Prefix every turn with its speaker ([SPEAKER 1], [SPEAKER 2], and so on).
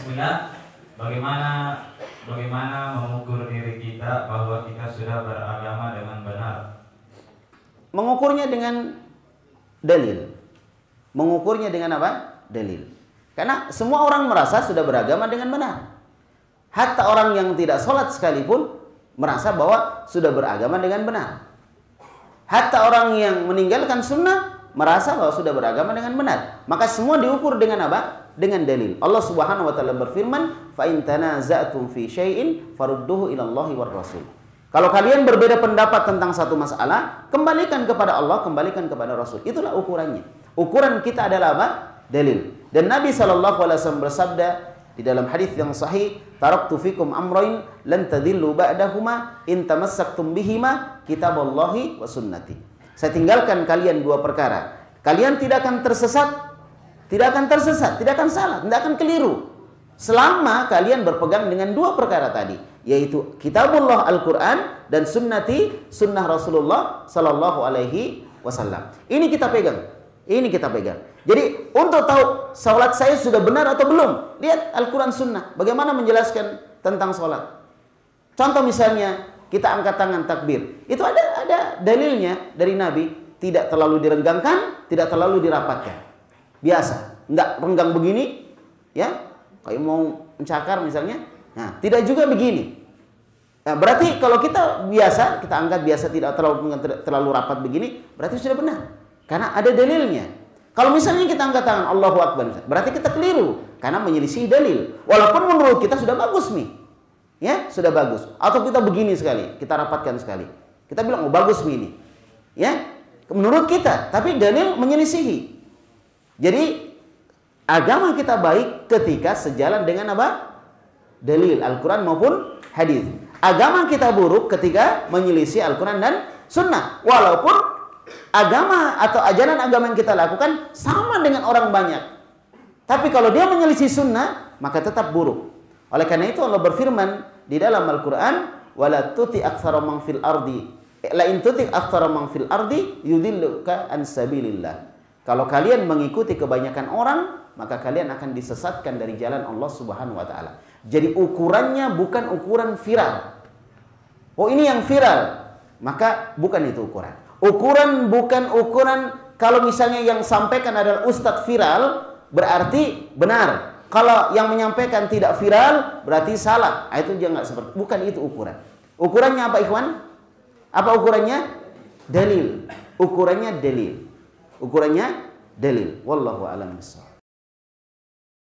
[SPEAKER 1] Bismillah. Bagaimana mengukur diri kita bahwa kita sudah beragama dengan benar?
[SPEAKER 2] Mengukurnya dengan dalil. Mengukurnya dengan apa? Dalil. Karena semua orang merasa sudah beragama dengan benar. Hatta orang yang tidak sholat sekalipun merasa bahwa sudah beragama dengan benar. Hatta orang yang meninggalkan sunnah merasa bahwa sudah beragama dengan benar. Maka semua diukur dengan apa? Dengan dalil. Allah Subhanahu wa taala berfirman, "Fa in tanaza'tum fi syai'in farudduhu ila Allahi war Rasul." Kalau kalian berbeda pendapat tentang satu masalah, kembalikan kepada Allah, kembalikan kepada Rasul. Itulah ukurannya. Ukuran kita adalah apa? Dalil. Dan Nabi SAW bersabda di dalam hadis yang sahih, "Taraktu fikum amrayn lan tadillu ba'dahuma in tamassaktum bihima kitaballahi wa sunnati." Saya tinggalkan kalian dua perkara. Kalian tidak akan tersesat, tidak akan salah, tidak akan keliru selama kalian berpegang dengan dua perkara tadi, yaitu kitabullah Al-Quran dan sunnah Rasulullah Sallallahu Alaihi Wasallam. Ini kita pegang. Jadi untuk tahu salat saya sudah benar atau belum, lihat Al-Quran Sunnah. Bagaimana menjelaskan tentang salat? Contoh misalnya kita angkat tangan takbir, itu ada dalilnya dari Nabi. Tidak terlalu direnggangkan, tidak terlalu dirapatkan. Biasa, enggak renggang begini, ya, kayak mau mencakar misalnya. Nah, tidak juga begini. Nah, berarti kalau kita biasa, kita angkat biasa, tidak terlalu rapat begini, berarti sudah benar. Karena ada dalilnya. Kalau misalnya kita angkat tangan Allahu Akbar, berarti kita keliru karena menyelisih dalil. Walaupun menurut kita sudah bagus nih. Ya, sudah bagus. Atau kita begini sekali, kita rapatkan sekali. Kita bilang, "Oh, bagus ini." Ya, menurut kita, tapi dalil menyelisihi. Jadi agama kita baik ketika sejalan dengan apa? Dalil Al-Quran maupun hadis. Agama kita buruk ketika menyelisih Al-Quran dan sunnah. Walaupun agama atau ajaran agama yang kita lakukan sama dengan orang banyak. Tapi kalau dia menyelisih sunnah, maka tetap buruk. Oleh karena itu Allah berfirman di dalam Al-Quran, "Wala tuti aktsara man fil ardi, la in tuti aktsara man fil ardi yudilluka an sabilillah." Kalau kalian mengikuti kebanyakan orang, maka kalian akan disesatkan dari jalan Allah Subhanahu wa taala. Jadi ukurannya bukan ukuran viral. Oh, ini yang viral. Maka bukan itu ukuran. Ukuran bukan ukuran kalau misalnya yang sampaikan adalah ustadz viral, berarti benar. Kalau yang menyampaikan tidak viral, berarti salah. Itu dia nggak seperti. Bukan itu ukuran. Ukurannya apa, ikhwan? Apa ukurannya? Dalil. Ukurannya dalil. Wallahu a'lam bishawab.